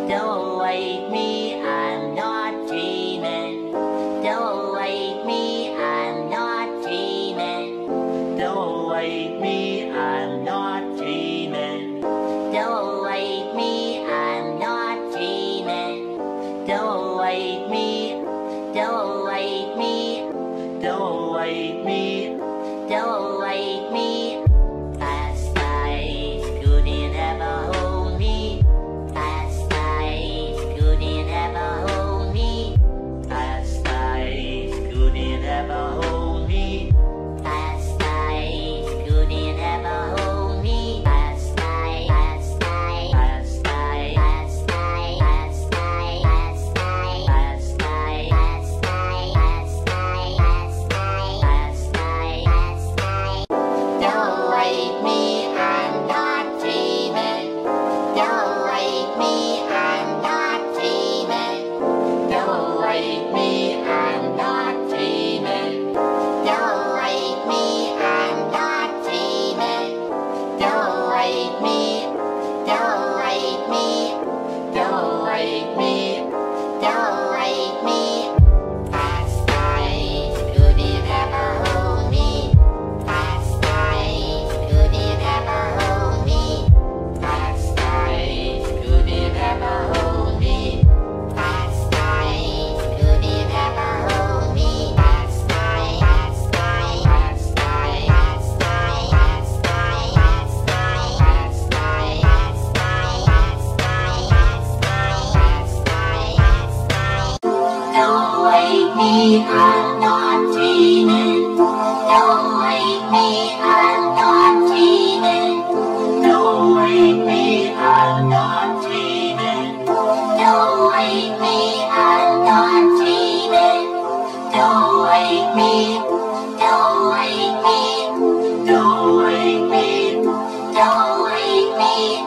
Don't wake me, I'm not dreaming. Don't wake me, I'm not dreaming. Don't wake me, I'm not dreaming. Don't wake me, I'm not dreaming. Don't wake me, don't wake me, don't wake me, don't wake me. Last night couldn't ever hold me. Last night couldn't ever hold me. Last night couldn't ever hold me. Last night couldn't ever hold me. Last night, last night, last night, last night, last night, last night, last night, last night, last night, last night, last night, last night. Don't wake me, I'm not dreaming. Don't wake me, I'm not dreaming. Don't wake me, I'm not dreaming. Don't wake me, I'm not dreaming. Don't wake me, don't wake me, don't wake me, don't wake me. Last night couldn't ever hold me. Last night couldn't ever hold me. Last night couldn't ever hold me. Last night couldn't ever hold me. Last night, last night, last night, last night, last night, last night, last night, last night, last night, last night, last night, last night. Don't wake me, I'm not dreaming. Don't wake me, I'm not dreaming. Don't wake me, I'm not dreaming. Don't wake me, I'm not dreaming. Don't wake me, don't wake me, don't wake me, don't wake me.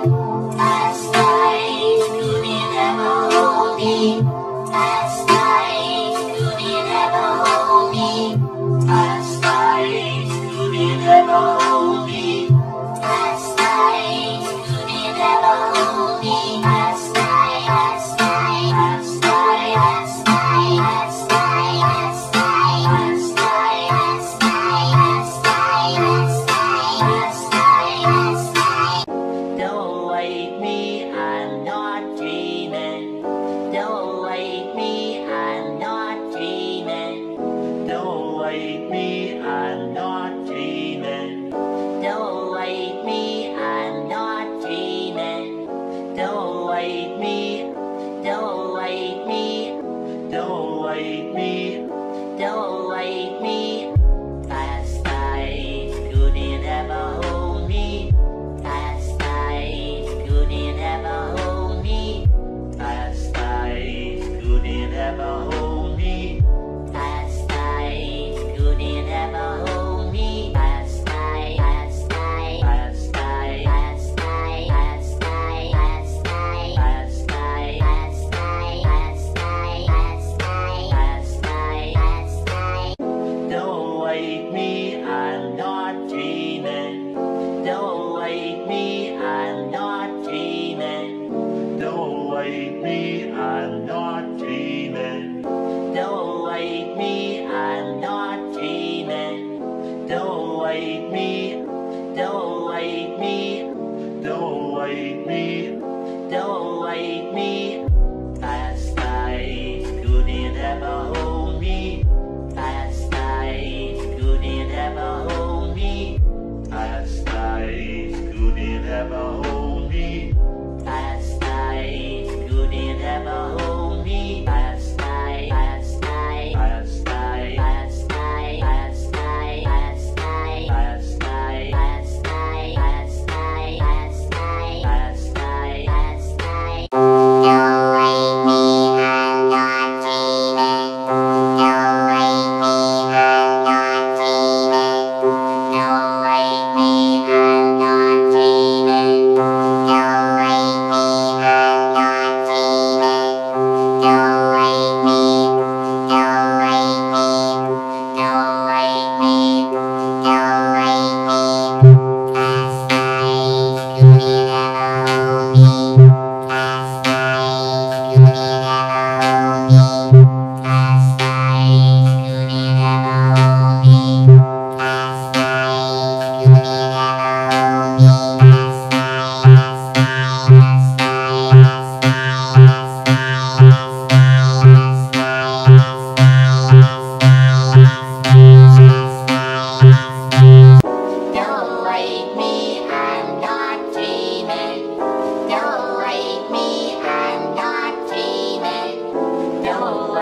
Last night couldn't ever hold me. Last night couldn't ever hold me. Last night couldn't ever hold me. Last night couldn't ever hold me. Last night, last night, last night, last night, last night, last night, last night, last night, last night, last night, last night, last night. Don't wake me, I'm not dreaming. Don't wake me, I'm not dreaming. Don't wake me, I'm not dreaming. Don't wake me, I'm not dreaming. Don't wake me, don't wake me, don't wake me, don't wake me. Last night couldn't ever hold me. Last night couldn't ever hold me. Last night couldn't ever hold me. Last night couldn't ever hold me. Last night, last night, last night, last night, last night, last night, last night, last night, last night, last night, last night, last night. Don't wake me, I'm not dreaming. Don't wake me, I'm not dreaming. Don't wake me, I'm not dreaming. Don't wake me, I'm not dreaming. Don't wake me, don't wake me, don't wake me, don't wake me. Last night couldn't ever hold me. Last night couldn't ever hold me. Last night couldn't ever hold me. Last night couldn't ever hold me. Last night, last night, last night, last night, last night, last night, last night, last night, last night, last night, last night, last night.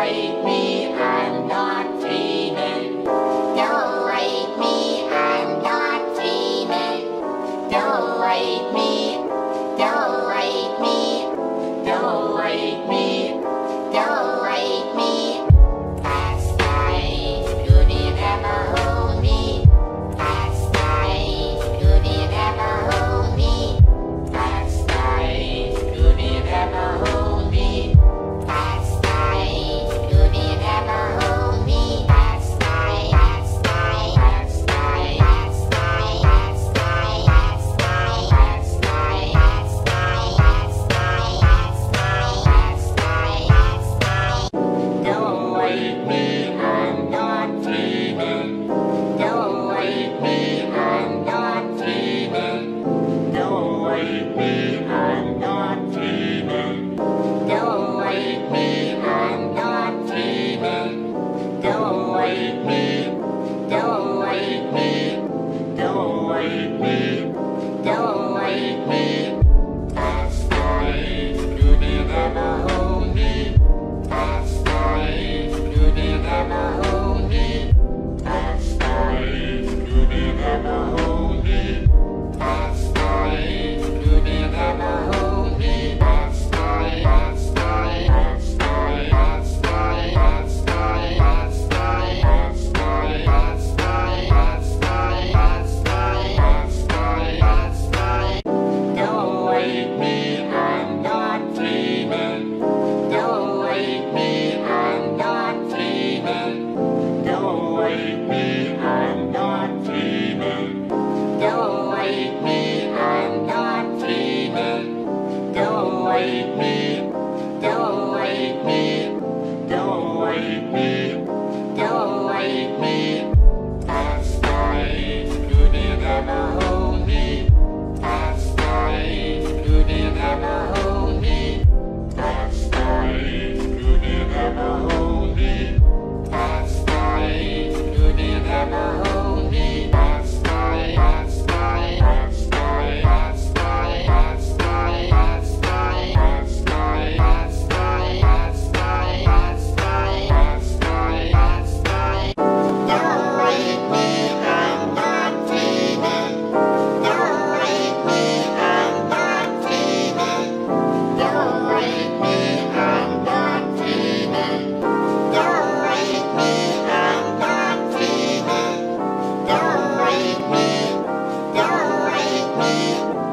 wake me, I'm not dreaming. Don't wake me, I'm not dreaming. Don't wake me, don't wake me, don't wake me, don't wake me. Last night you didn't ever hold me. Last night you didn't ever hold me. Last night you didn't ever hold me. Last night you didn't ever hold me. Last night, last night, last night, last night, last night, last night, last night, last night, last night, last night, last night, last night. Don't wake me, I'm not dreaming. Don't wake me, I'm not dreaming. Don't wake me, I'm not dreaming. Don't wake me, I'm not dreaming. Don't wake me, don't wake me, don't wake me, don't wake me. Last night you didn't ever hold me. Last night you didn't ever hold me. Last night you didn't ever hold me. Last night you didn't ever hold me. Last night, last night, last night, last night, last night, last night, last night, last night, last night, last night, last night, last night. Don't wake me, I'm not dreaming. Don't wake me, I'm not dreaming. Don't wake me, I'm not dreaming. Don't wake me, I'm not dreaming. Don't wake me, don't wake me, don't wake me, don't wake me. Last night you didn't ever hold me. Last night you didn't ever hold me. Last night you didn't ever hold me. Last night you didn't ever hold me. Last night, last night, last night, last night, last night, last night, last night, last night, last night, last night, last night, last night. Don't wake me, I'm not dreaming. Don't wake me, I'm not dreaming. Don't wake me, I'm not dreaming. Don't wake me, I'm not dreaming. Don't wake me, don't wake me,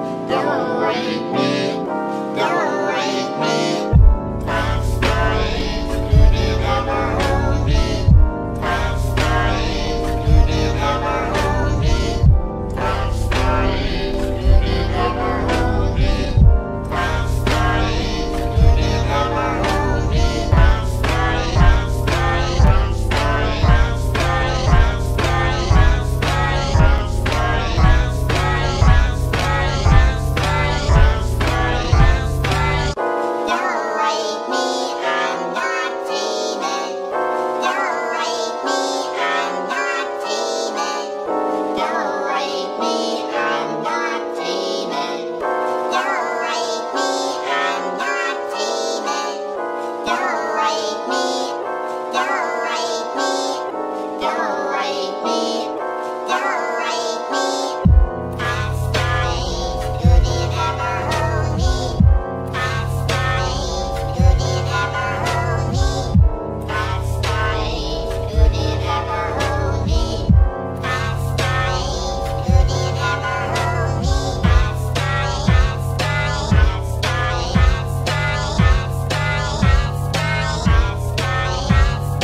don't wake me, don't wake me. Last night you didn't ever hold me. Last night you didn't ever hold me. Last night you didn't ever hold me. Last night you didn't ever hold me. Last night, last night, last night, last night, last night, last night, last night, last night, last night, last night, last night, last night. Don't wake me, I'm not dreaming. Don't wake me, I'm not dreaming. Don't wake me, I'm not dreaming. Don't wake me, I'm not dreaming. Don't wake me, don't wake me, don't wake me, don't wake me. Last night you didn't ever hold me. Last night you didn't ever hold me. Last night you didn't ever hold me. Last night you didn't ever hold me. Last night, last night, last night, last night, last night, last night, last night, last night, last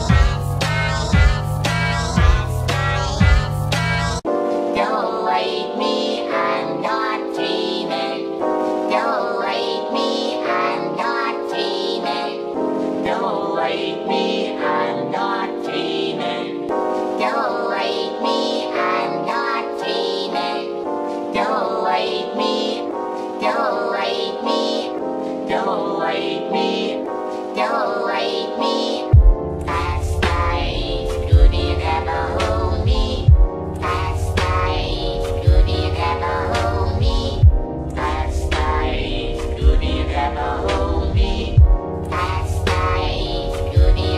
night, last night, last night. Don't wake me, I'm not dreaming. Don't wake me, I'm not dreaming. Don't wake me, I'm not dreaming. Don't wake me, I'm not dreaming. Don't wake me, don't wake me, don't wake me, don't wake me. Last night you didn't ever hold me. Last night you didn't ever hold me. Last night you didn't ever hold me. Last night you didn't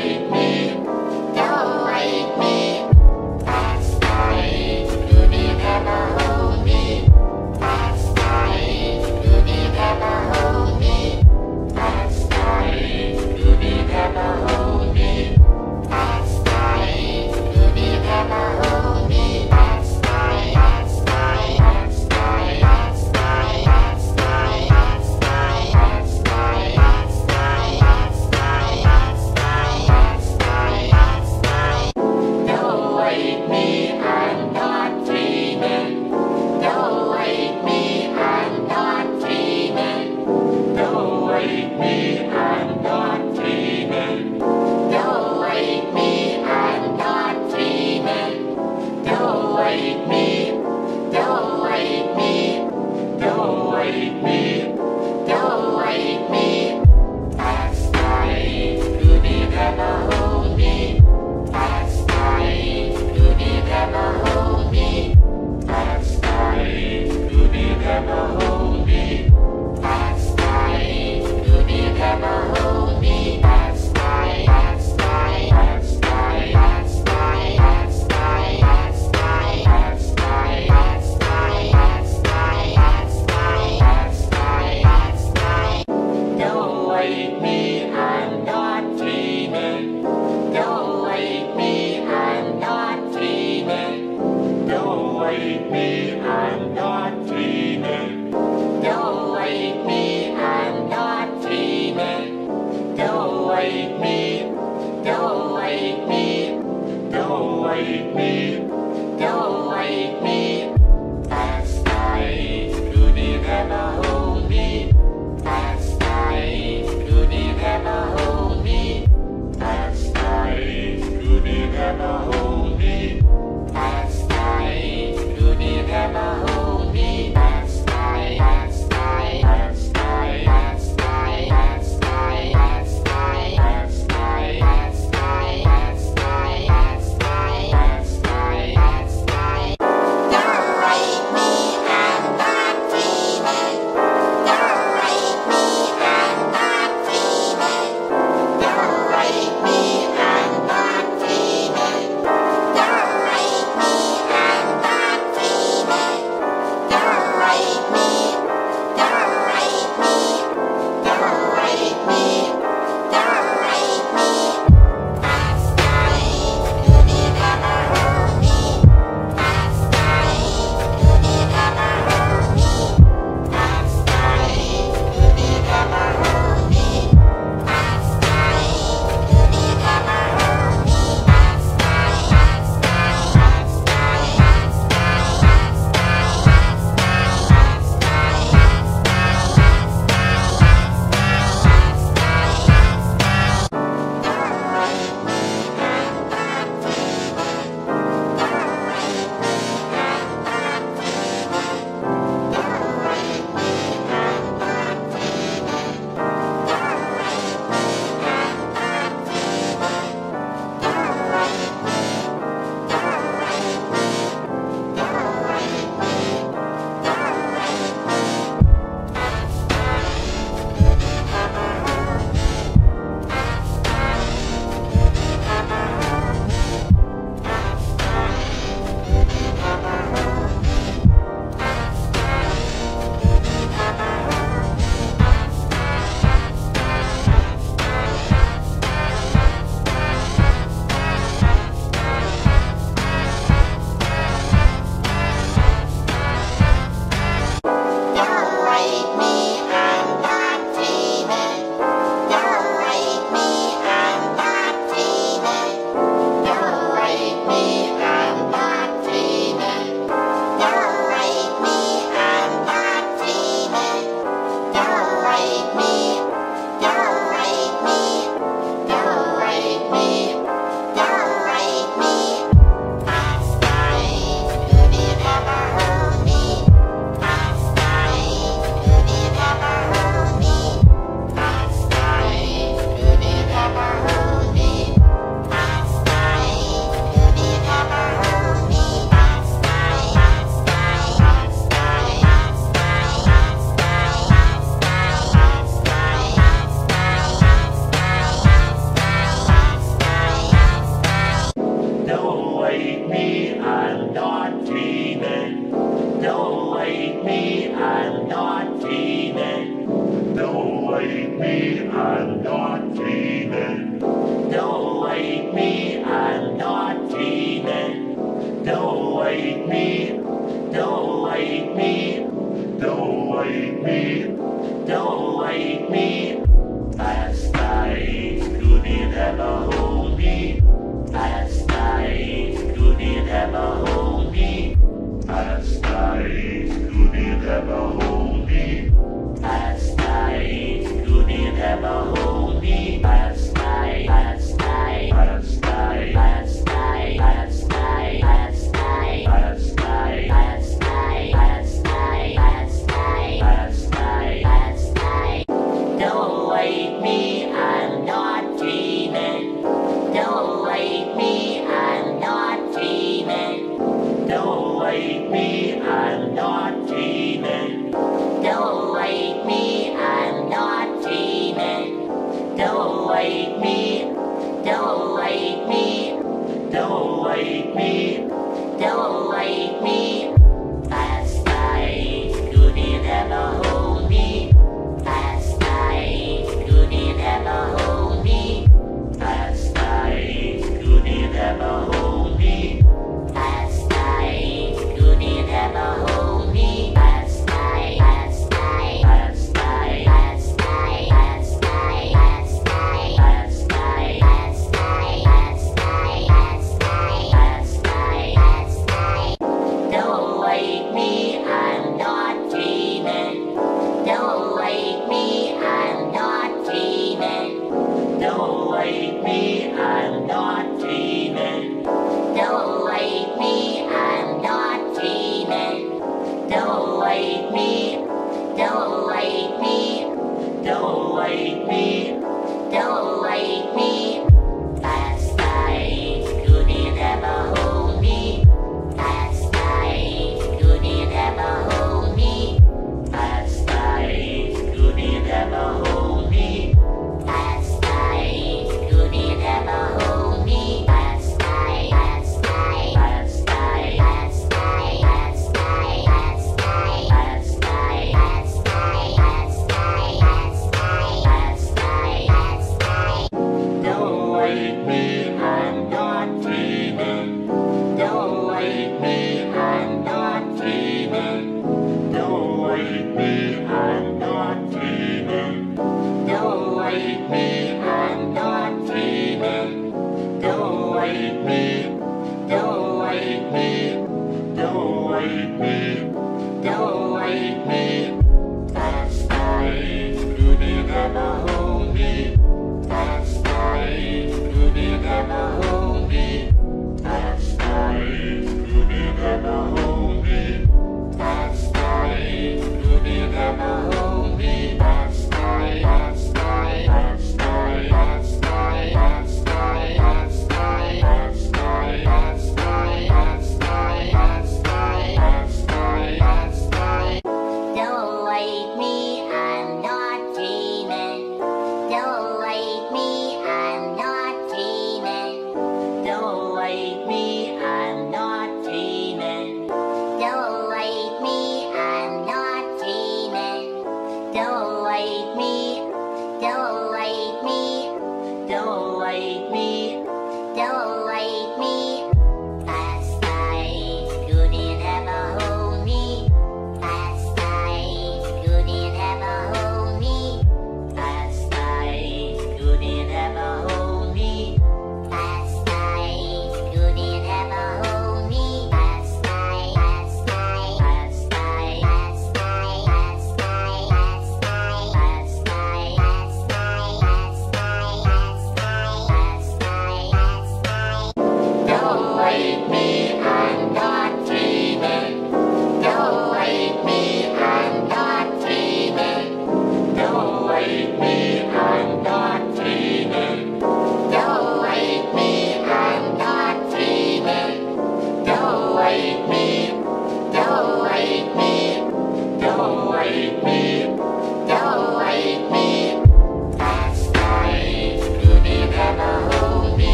wake me, don't wake me. Last night you did never hold me. Last night you did never hold me. Last night you did never hold me. Last night you did never hold me. Last night, last night, last night, last night, last night, last night, last night, last night, last night, last night, last night, last night. Don't wake me, I'm not dreaming. Don't wake me, I'm not dreaming. Don't wake me, I'm not dreaming. Don't wake me, I'm not dreaming. Don't wake me, don't wake me, don't wake me, don't wake me. Last night you did never hold me. Last night you did never hold me. Last night you did never hold me. Last night you did never hold me. Last night, last night, last night, last night, last night, last night, last night, last night, last night, last night, last night, last night. Don't wake me, I'm not dreaming. Don't wake me, I'm not dreaming. Don't wake me, I'm not dreaming. Don't wake me, I'm not dreaming. Don't wake me, don't wake me, don't wake me, don't wake me. Last night you did never hold me. Last night you did never hold me. Last night you did never hold me. Last night you did never hold me. Last night, last night, last night, last night, last night, last night, last night, last night, last night, last night, last night, last night. Don't wake me, I'm not dreaming. Don't wake me, I'm not dreaming. Don't wake me, I'm not dreaming. I'm not dreaming. Don't wake me, I'm not dreaming. Don't wake me, I'm not dreaming. Don't wake me, I'm not dreaming. Don't wake me, don't wake me, don't wake me, don't wake me. Last night you didn't ever hold me. Last night you didn't ever hold me. Last night you didn't ever hold me. Last night you didn't ever hold me. Last night, last night, last night, last night, last night, last night, last night, last night, last night, last night, last night, last night. Don't wake me, I'm not dreaming. Don't wake me, I'm not dreaming. Don't wake me, I'm not dreaming. Don't wake me, I'm not dreaming. Don't wake me, don't wake me, don't wake me, don't wake me. Last night you didn't ever hold me. Last night you didn't ever hold me. Last night you didn't ever hold me. Last night you didn't ever hold me. Last night, last night, last night, last night, last night, last night, last night, last night, last night, last night, last night, last night. Don't wake me, I'm not dreaming. Don't wake me, I'm not dreaming. Don't wake me, I'm not dreaming. Don't wake me, I'm not dreaming. Don't wake me, don't wake me, don't wake me, don't wake me. Last night you didn't ever hold me. Last night you didn't ever hold me. Last night you didn't ever hold me. Last night you didn't ever hold me. Last night, last night, last night, last night, last night, last night, last night, last night, last night, last night, last night, last night. Don't wake me.